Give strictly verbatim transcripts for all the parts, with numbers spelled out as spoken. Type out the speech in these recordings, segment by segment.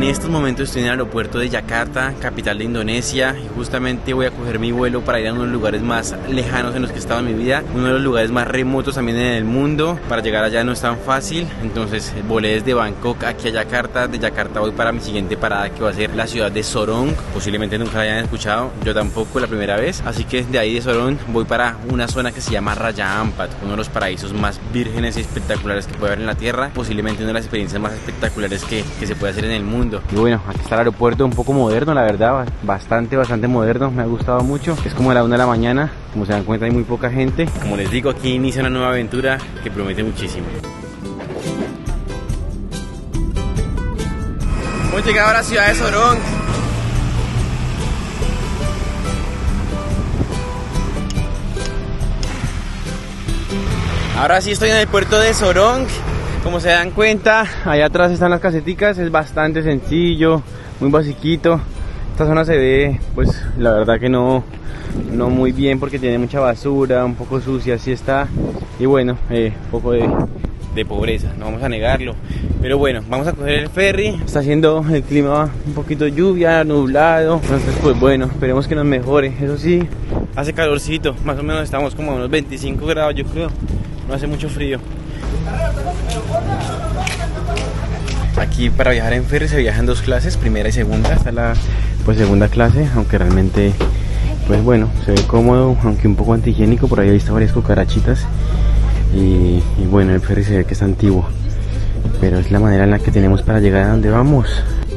estos momentos estoy en el aeropuerto de Yakarta, capital de Indonesia, y justamente voy a coger mi vuelo para ir a uno de los lugares más lejanos en los que he estado en mi vida, uno de los lugares más remotos también en el mundo. Para llegar allá no es tan fácil, entonces volé desde Bangkok aquí a Yakarta. De Yakarta voy para mi siguiente parada, que va a ser la ciudad de Sorong. Posiblemente nunca la hayan escuchado, yo tampoco, la primera vez. Así que de ahí de Sorong voy para una zona que se llama Raja Ampat, uno de los paraísos más vírgenes y espectaculares que puede haber en la tierra, posiblemente una de las experiencias más espectaculares que, que se puede hacer en el mundo. Y bueno, aquí está el aeropuerto, un poco moderno, la verdad, bastante, bastante moderno, me ha gustado mucho. Es como a la una de la mañana, como se dan cuenta hay muy poca gente. Como les digo, aquí inicia una nueva aventura que promete muchísimo. Hemos llegado a la ciudad de Sorong. Ahora sí estoy en el puerto de Sorong. Como se dan cuenta, allá atrás están las caseticas, es bastante sencillo, muy basiquito. Esta zona se ve, pues la verdad que no, no muy bien porque tiene mucha basura, un poco sucia, así está. Y bueno, eh, un poco de, de pobreza, no vamos a negarlo. Pero bueno, vamos a coger el ferry. Está haciendo el clima un poquito lluvia, nublado. Entonces pues bueno, esperemos que nos mejore. Eso sí, hace calorcito, más o menos estamos como a unos veinticinco grados yo creo. No hace mucho frío. Aquí para viajar en ferry se viaja en dos clases, primera y segunda. Esta es la pues segunda clase, aunque realmente pues bueno, se ve cómodo, aunque un poco antihigiénico. Por ahí he visto varias cucarachitas. Y, y bueno, el ferry se ve que es antiguo, pero es la manera en la que tenemos para llegar a donde vamos.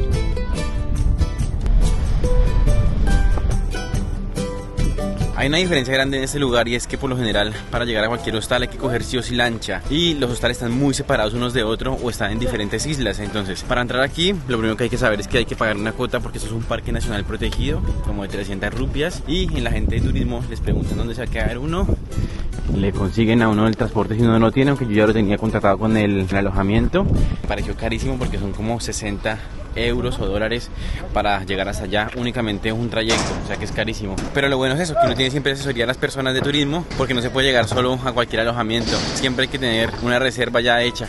Hay una diferencia grande en este lugar, y es que por lo general para llegar a cualquier hostal hay que coger sí o sí lancha, y los hostales están muy separados unos de otros o están en diferentes islas. Entonces para entrar aquí lo primero que hay que saber es que hay que pagar una cuota, porque esto es un parque nacional protegido, como de trescientas rupias, y en la gente de turismo les preguntan dónde se va a quedar uno. Le consiguen a uno el transporte si uno no lo tiene, aunque yo ya lo tenía contratado con el, el alojamiento. Me pareció carísimo porque son como sesenta euros o dólares para llegar hasta allá, únicamente un trayecto, o sea que es carísimo. Pero lo bueno es eso, que uno tiene siempre asesoría a las personas de turismo, porque no se puede llegar solo a cualquier alojamiento, siempre hay que tener una reserva ya hecha.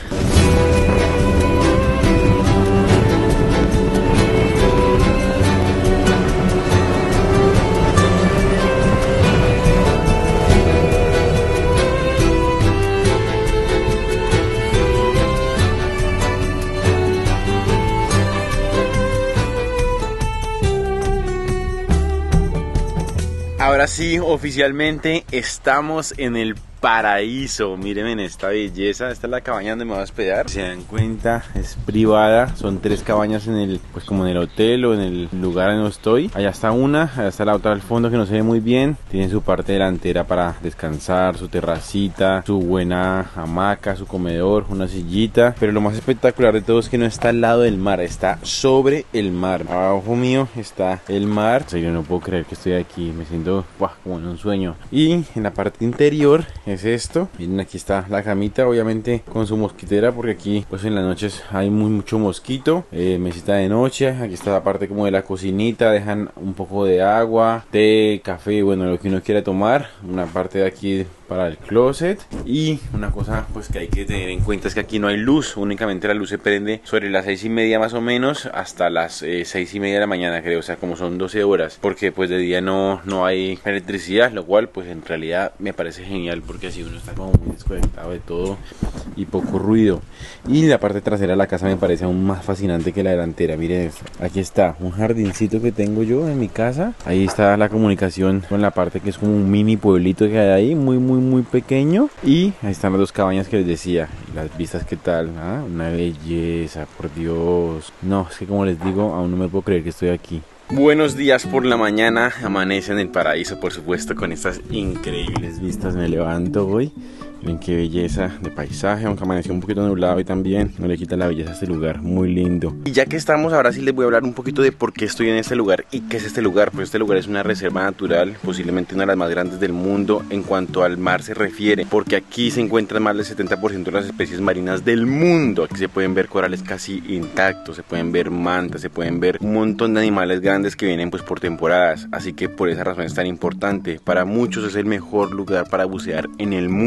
Ahora sí, oficialmente estamos en el paraíso. Mírenme esta belleza. Esta es la cabaña donde me voy a hospedar. Si se dan cuenta, es privada. Son tres cabañas en el, pues como en el hotel o en el lugar donde estoy. Allá está una, allá está la otra al fondo que no se ve muy bien. Tienen su parte delantera para descansar, su terracita, su buena hamaca, su comedor, una sillita. Pero lo más espectacular de todo es que no está al lado del mar, está sobre el mar. Abajo mío está el mar. O sea, yo no puedo creer que estoy aquí. Me siento ¡buah! Como en un sueño. Y en la parte interior es esto. Miren, aquí está la camita, obviamente con su mosquitera, porque aquí pues en las noches hay muy mucho mosquito. eh, mesita de noche, aquí está la parte como de la cocinita, dejan un poco de agua, té, café, bueno, lo que uno quiera tomar. Una parte de aquí para el closet. Y una cosa pues que hay que tener en cuenta es que aquí no hay luz, únicamente la luz se prende sobre las seis y media más o menos hasta las eh, seis y media de la mañana, creo, o sea como son doce horas, porque pues de día no, no hay electricidad, lo cual pues en realidad me parece genial, porque así uno está como muy desconectado de todo y poco ruido. Y la parte trasera de la casa me parece aún más fascinante que la delantera. Miren esto, aquí está un jardincito que tengo yo en mi casa, ahí está la comunicación con la parte que es como un mini pueblito que hay ahí, muy muy muy pequeño. Y ahí están las dos cabañas que les decía. Las vistas, ¿qué tal? ¿Ah? Una belleza, por Dios. No, es que como les digo, aún no me puedo creer que estoy aquí. Buenos días por la mañana, amanece en el paraíso, por supuesto, con estas increíbles vistas. Me levanto hoy, miren qué belleza de paisaje, aunque amaneció un poquito nublado y también no le quita la belleza a este lugar, muy lindo. Y ya que estamos, ahora sí les voy a hablar un poquito de por qué estoy en este lugar y qué es este lugar. Pues este lugar es una reserva natural, posiblemente una de las más grandes del mundo en cuanto al mar se refiere, porque aquí se encuentran más del setenta por ciento de las especies marinas del mundo. Aquí se pueden ver corales casi intactos, se pueden ver mantas, se pueden ver un montón de animales grandes que vienen pues por temporadas, así que por esa razón es tan importante. Para muchos es el mejor lugar para bucear en el mundo.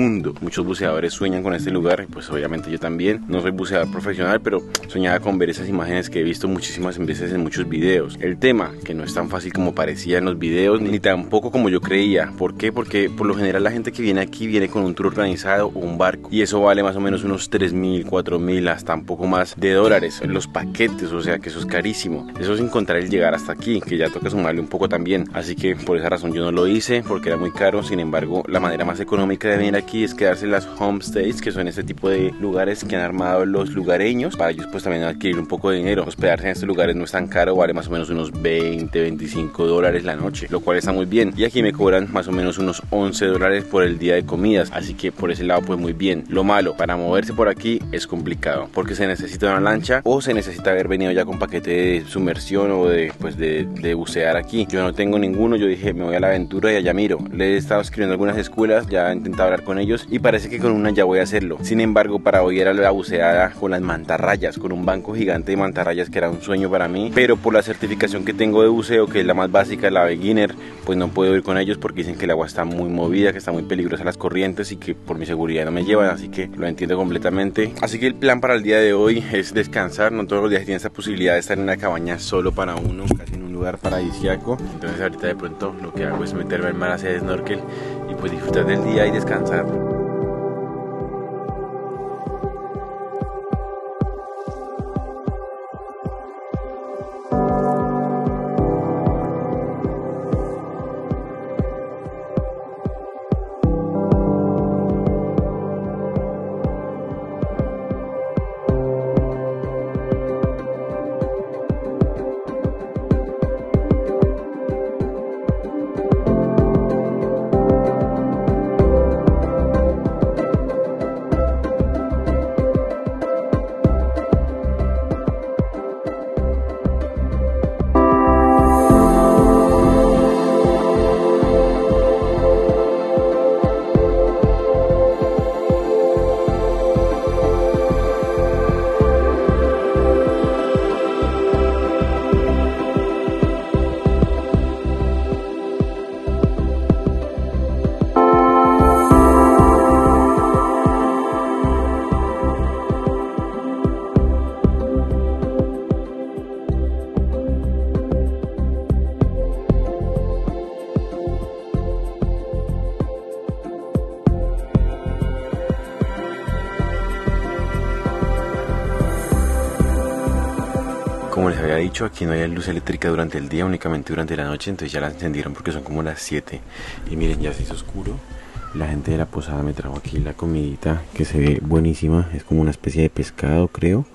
muchos buceadores sueñan con este lugar, y pues obviamente yo también. No soy buceador profesional, pero soñaba con ver esas imágenes que he visto muchísimas veces en muchos videos. El tema, que no es tan fácil como parecía en los videos, ni tampoco como yo creía. ¿Por qué? Porque por lo general la gente que viene aquí viene con un tour organizado o un barco, y eso vale más o menos unos tres mil, cuatro mil, hasta un poco más de dólares los paquetes, o sea que eso es carísimo. Eso sin contar el llegar hasta aquí, que ya toca sumarle un poco también. Así que por esa razón yo no lo hice, porque era muy caro. Sin embargo, la manera más económica de venir aquí es quedarse en las homestays, que son este tipo de lugares que han armado los lugareños para ellos pues también adquirir un poco de dinero. Hospedarse en estos lugares no es tan caro, vale más o menos unos veinte, veinticinco dólares la noche, lo cual está muy bien. Y aquí me cobran más o menos unos once dólares por el día de comidas, así que por ese lado pues muy bien. Lo malo, para moverse por aquí es complicado, porque se necesita una lancha o se necesita haber venido ya con paquete de sumersión o de pues de, de bucear aquí. Yo no tengo ninguno, yo dije me voy a la aventura y allá miro. Le he estado escribiendo a algunas escuelas, ya he intentado hablar con ellos y parece que con una ya voy a hacerlo. Sin embargo, para hoy era la buceada con las mantarrayas, con un banco gigante de mantarrayas, que era un sueño para mí, pero por la certificación que tengo de buceo, que es la más básica, la beginner, pues no puedo ir con ellos porque dicen que el agua está muy movida, que está muy peligrosa las corrientes y que por mi seguridad no me llevan, así que lo entiendo completamente. Así que el plan para el día de hoy es descansar. No todos los días tienen esa posibilidad de estar en una cabaña solo para uno, casi en un lugar paradisíaco. Entonces ahorita de pronto lo que hago es meterme al mar, hacer snorkel y pues disfrutar del día y descansar. Como les había dicho, aquí no hay luz eléctrica durante el día, únicamente durante la noche, entonces ya la encendieron porque son como las siete. Y miren, ya se hizo oscuro. La gente de la posada me trajo aquí la comidita que se ve buenísima. Es como una especie de pescado, creo.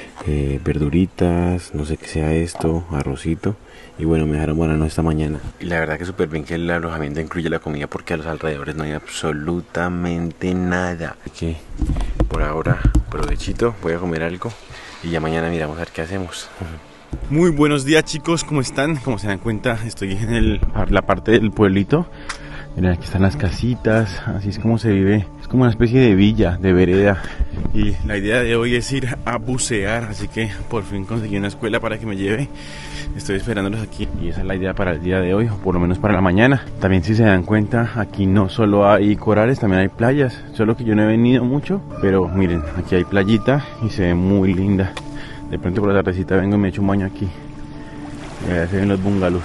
Eh, verduritas, no sé qué sea esto, arrocito. Y bueno, me dejaron banano esta mañana. Y la verdad que súper bien que el alojamiento incluye la comida, porque a los alrededores no hay absolutamente nada. Así que por ahora, provechito, voy a comer algo y ya mañana miramos a ver qué hacemos. Muy buenos días, chicos, ¿cómo están? Como se dan cuenta, estoy en el, la parte del pueblito. Miren, aquí están las casitas, así es como se vive. Es como una especie de villa, de vereda. Y la idea de hoy es ir a bucear, así que por fin conseguí una escuela para que me lleve. Estoy esperándolos aquí y esa es la idea para el día de hoy, o por lo menos para la mañana. También, si se dan cuenta, aquí no solo hay corales, también hay playas. Solo que yo no he venido mucho, pero miren, aquí hay playita y se ve muy linda. De pronto por la tardecita vengo y me echo un baño aquí. Y allá se ven los bungalows.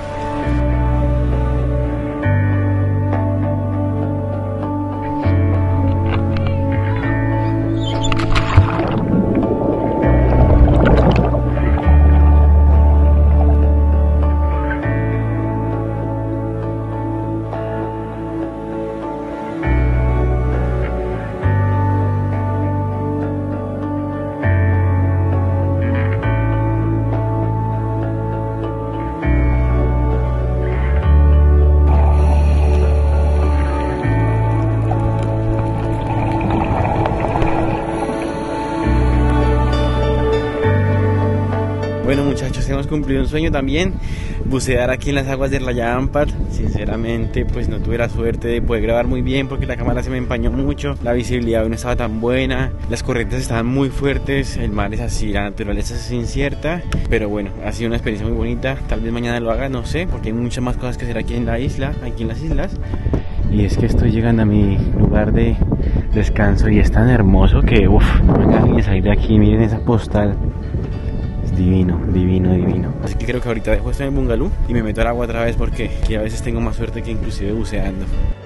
Bueno, muchachos, hemos cumplido un sueño también, bucear aquí en las aguas de Raya Ampar. Sinceramente, pues no tuve la suerte de poder grabar muy bien porque la cámara se me empañó mucho, la visibilidad no estaba tan buena, las corrientes estaban muy fuertes, el mar es así, la naturaleza es incierta, pero bueno, ha sido una experiencia muy bonita. Tal vez mañana lo haga, no sé, porque hay muchas más cosas que hacer aquí en la isla, aquí en las islas. Y es que estoy llegando a mi lugar de descanso y es tan hermoso que uff, no me hagan ni salir de aquí. Miren esa postal. Es divino, divino, divino. Así que creo que ahorita dejo esto en el bungalú y me meto al agua otra vez porque a veces tengo más suerte que inclusive buceando.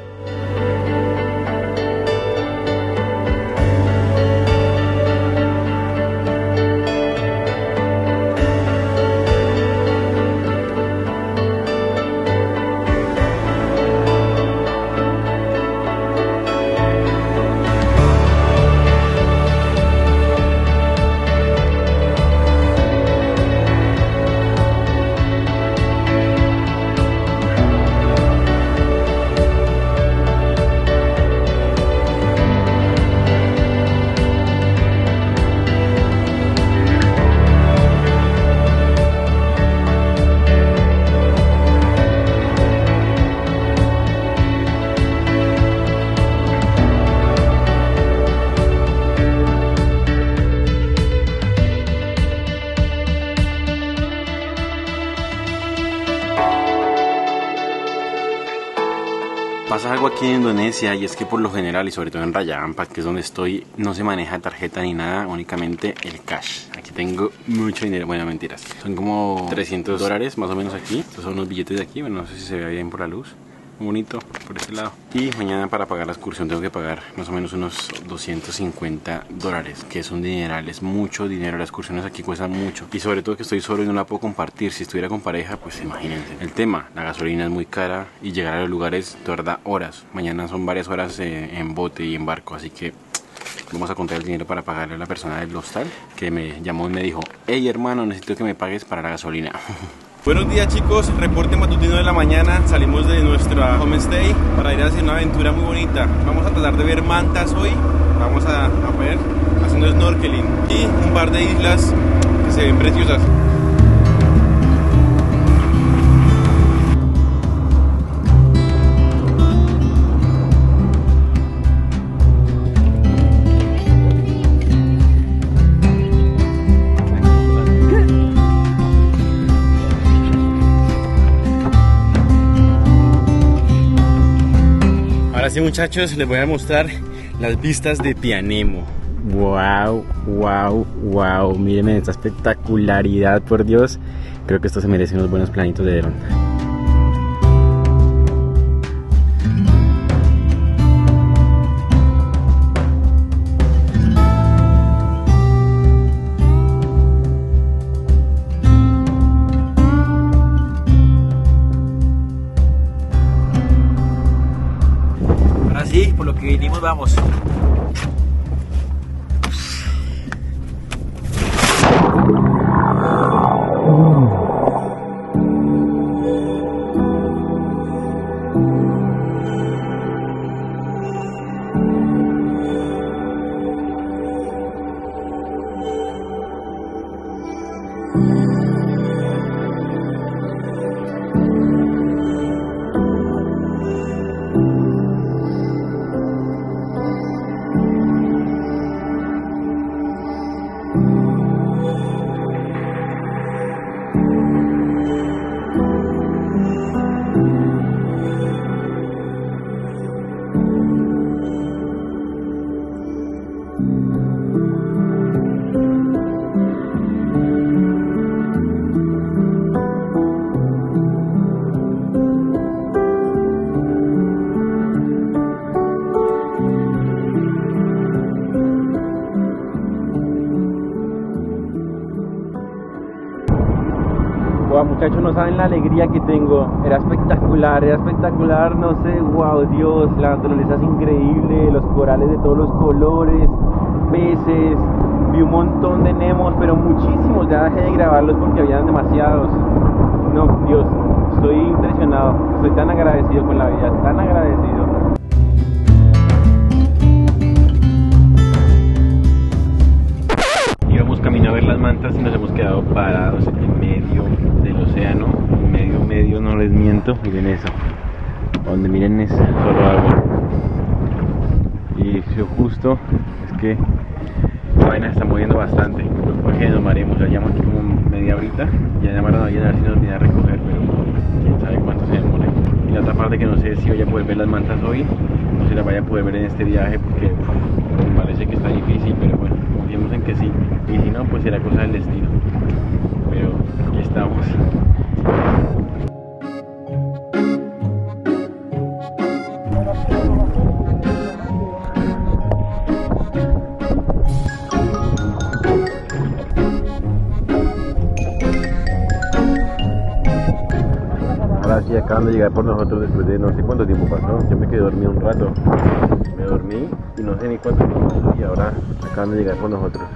Pasa algo aquí en Indonesia y es que por lo general y sobre todo en Raja Ampat, que es donde estoy, no se maneja tarjeta ni nada, únicamente el cash. Aquí tengo mucho dinero, bueno, mentiras, son como trescientos dólares más o menos aquí. Estos son unos billetes de aquí, bueno, no sé si se ve bien por la luz. Muy bonito por este lado. Y mañana para pagar la excursión tengo que pagar más o menos unos doscientos cincuenta dólares, que es un dineral, es mucho dinero. Las excursiones aquí cuestan mucho y sobre todo que estoy solo y no la puedo compartir. Si estuviera con pareja, pues imagínense el tema. La gasolina es muy cara y llegar a los lugares tarda horas. Mañana son varias horas eh, en bote y en barco, así que vamos a contar el dinero para pagarle a la persona del hostal que me llamó y me dijo: hey hermano, necesito que me pagues para la gasolina. Buenos días chicos, reporte matutino de la mañana. Salimos de nuestra homestay para ir a hacer una aventura muy bonita. Vamos a tratar de ver mantas hoy. Vamos a, a ver haciendo snorkeling y un par de islas que se ven preciosas. Ahora sí muchachos, les voy a mostrar las vistas de Pianemo. Wow, wow, wow, mírenme esta espectacularidad, por Dios. Creo que esto se merece unos buenos planitos de dron. Sí, por lo que vinimos, vamos. Wow, muchachos, no saben la alegría que tengo. Era espectacular, era espectacular, no sé, wow, Dios, la naturaleza es increíble, los corales de todos los colores, peces, vi un montón de nemos, pero muchísimos, ya dejé de grabarlos porque habían demasiados. No, Dios, estoy impresionado, estoy tan agradecido con la vida, tan agradecido. Íbamos camino a ver las mantas y nos hemos quedado parados en medio del océano, medio, medio, no les miento, miren eso, donde miren es solo agua. Y lo justo es que la vaina se está moviendo bastante, porque nos maremos, ya llevamos aquí como media horita, ya llamaron a alguien a ver si nos viene a recoger, pero quién sabe cuánto se demore. la otra parte que no sé si voy a poder ver las mantas hoy, no sé las vaya a poder ver en este viaje porque uf, parece que está difícil, pero bueno, confiemos en que sí, y si no, pues será cosa del destino. Pero aquí estamos. Ahora sí acaban de llegar por nosotros después de no sé cuánto tiempo pasó. Yo me quedé dormido un rato. Me dormí y no sé ni cuánto tiempo pasó y ahora acaban de llegar por nosotros.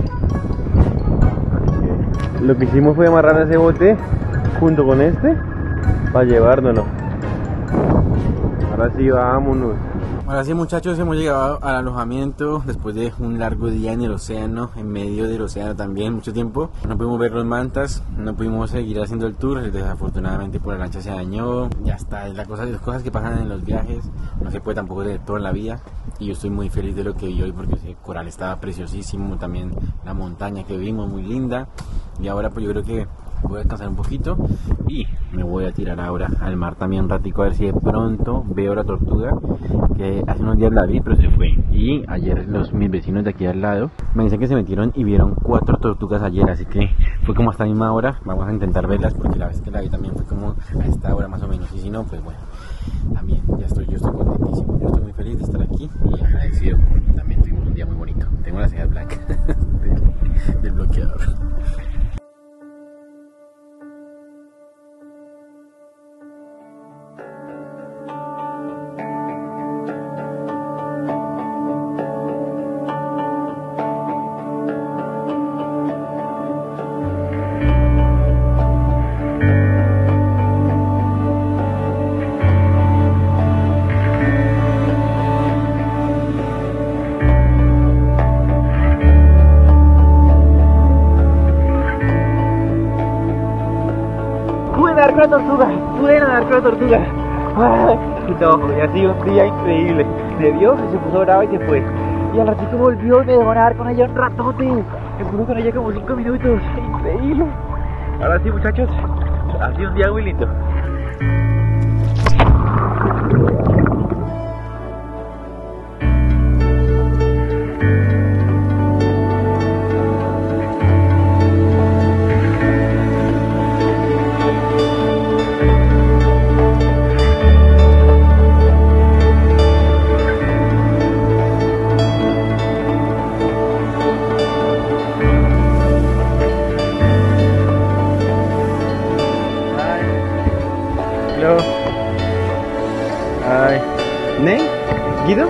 Así que lo que hicimos fue amarrar ese bote junto con este para llevárnoslo. Ahora sí, vámonos. Ahora sí, muchachos, hemos llegado al alojamiento después de un largo día en el océano, en medio del océano también, mucho tiempo. No pudimos ver los mantas, no pudimos seguir haciendo el tour, desafortunadamente por la lancha se dañó. Ya está, es la cosa, las cosas que pasan en los viajes, no se puede tampoco de todo en la vida. Y yo estoy muy feliz de lo que vi hoy porque ese coral estaba preciosísimo, también la montaña que vimos muy linda. Y ahora pues yo creo que voy a descansar un poquito y me voy a tirar ahora al mar también un ratico a ver si de pronto veo la tortuga, que hace unos días la vi pero se fue. Y ayer los mis vecinos de aquí al lado me dicen que se metieron y vieron cuatro tortugas ayer, así que fue como a esta misma hora. Vamos a intentar verlas porque la vez que la vi también fue como a esta hora más o menos, y si no pues bueno, también ya estoy, yo estoy contentísimo, yo estoy muy feliz de estar aquí y agradecido porque también tuvimos un día muy bonito. Tengo las cejas blancas del, del bloqueador. nadar con la tortuga, pude nadar con la tortuga. Ay, no, y ha sido un día increíble. Me vio, se puso brava y se fue. Y al ratito volvió y me dejó nadar con ella un ratote. Estuve con ella como cinco minutos. Increíble. Ahora sí, muchachos, ha sido un día muy lindo. Hello. Hi. Name? Guido?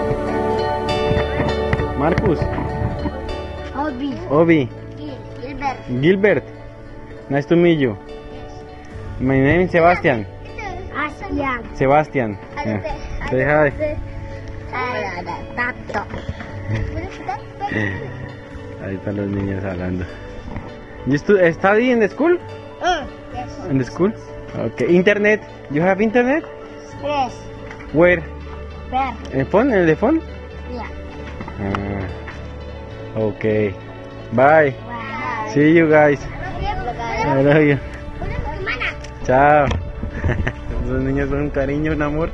Marcus? Obi. Obi? Gil- Gilbert. Gilbert? Nice to meet you. My name is Sebastian. Asian. Sebastian. Yeah. Say hi. Tato. Ahí están los niños hablando. You stu study in the school? Yes. In the school? Okay. Internet? You have internet? Yes. Where? Bear. ¿En el phone? ¿En el de phone? Yeah. Ah. Okay. Bye. Wow. See you guys. I love you. Chao. Esos niños son un cariño, un amor.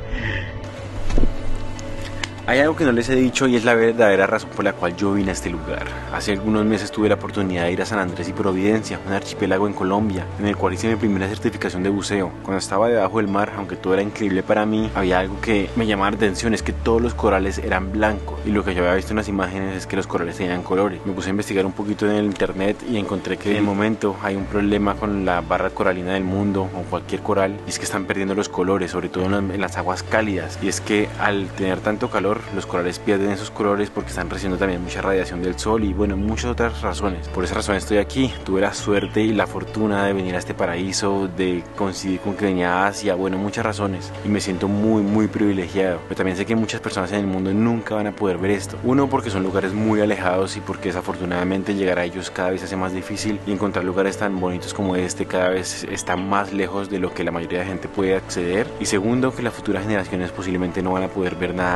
Hay algo que no les he dicho y es la verdadera razón por la cual yo vine a este lugar. Hace algunos meses tuve la oportunidad de ir a San Andrés y Providencia, un archipiélago en Colombia, en el cual hice mi primera certificación de buceo. Cuando estaba debajo del mar, aunque todo era increíble para mí, había algo que me llamaba la atención, es que todos los corales eran blancos. Y lo que yo había visto en las imágenes es que los corales tenían colores. Me puse a investigar un poquito en el internet y encontré que en el momento hay un problema con la barra coralina del mundo o cualquier coral, y es que están perdiendo los colores, sobre todo en las aguas cálidas. Y es que al tener tanto calor, los corales pierden esos colores porque están recibiendo también mucha radiación del sol y bueno, muchas otras razones. Por esa razón estoy aquí. Tuve la suerte y la fortuna de venir a este paraíso, de coincidir con que venía a Asia, bueno, muchas razones, y me siento muy muy privilegiado. Pero también sé que muchas personas en el mundo nunca van a poder ver esto. Uno, porque son lugares muy alejados y porque desafortunadamente llegar a ellos cada vez se hace más difícil, y encontrar lugares tan bonitos como este cada vez está más lejos de lo que la mayoría de gente puede acceder. Y segundo, que las futuras generaciones posiblemente no van a poder ver nada de esto.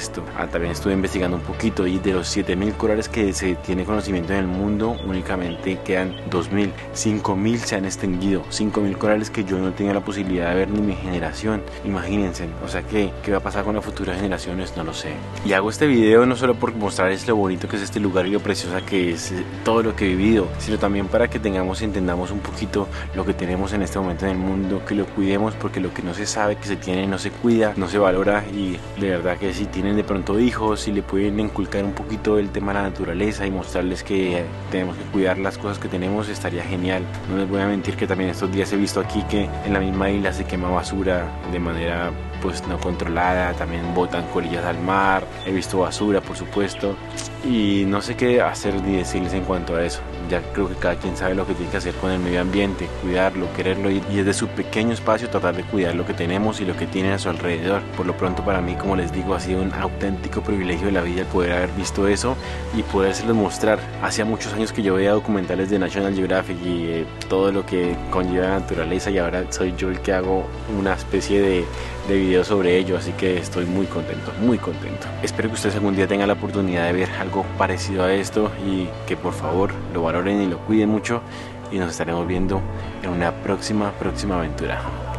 esto. Ah, también estuve investigando un poquito y de los siete mil corales que se tiene conocimiento en el mundo, únicamente quedan dos mil. cinco mil se han extinguido. cinco mil corales que yo no tenía la posibilidad de ver ni mi generación. Imagínense. O sea que, ¿qué va a pasar con las futuras generaciones? No lo sé. Y hago este video no solo por mostrarles lo bonito que es este lugar y lo preciosa que es todo lo que he vivido, sino también para que tengamos y entendamos un poquito lo que tenemos en este momento en el mundo, que lo cuidemos, porque lo que no se sabe que se tiene no se cuida, no se valora. Y de verdad que si tienen de pronto hijos, si le pueden inculcar un poquito el tema de la naturaleza y mostrarles que tenemos que cuidar las cosas que tenemos, estaría genial. No les voy a mentir que también estos días he visto aquí que en la misma isla se quema basura de manera pues no controlada, también botan colillas al mar, he visto basura por supuesto, y no sé qué hacer ni decirles en cuanto a eso. Ya creo que cada quien sabe lo que tiene que hacer con el medio ambiente, cuidarlo, quererlo, y desde su pequeño espacio tratar de cuidar lo que tenemos y lo que tienen a su alrededor. Por lo pronto para mí, como les digo, ha sido un auténtico privilegio de la vida el poder haber visto eso y podérselos mostrar. Hacía muchos años que yo veía documentales de National Geographic y eh, todo lo que conlleva la naturaleza, y ahora soy yo el que hago una especie de, de video sobre ello, así que estoy muy contento, muy contento. Espero que ustedes algún día tengan la oportunidad de ver algo parecido a esto y que por favor lo valoren y lo cuiden mucho, y nos estaremos viendo en una próxima, próxima aventura.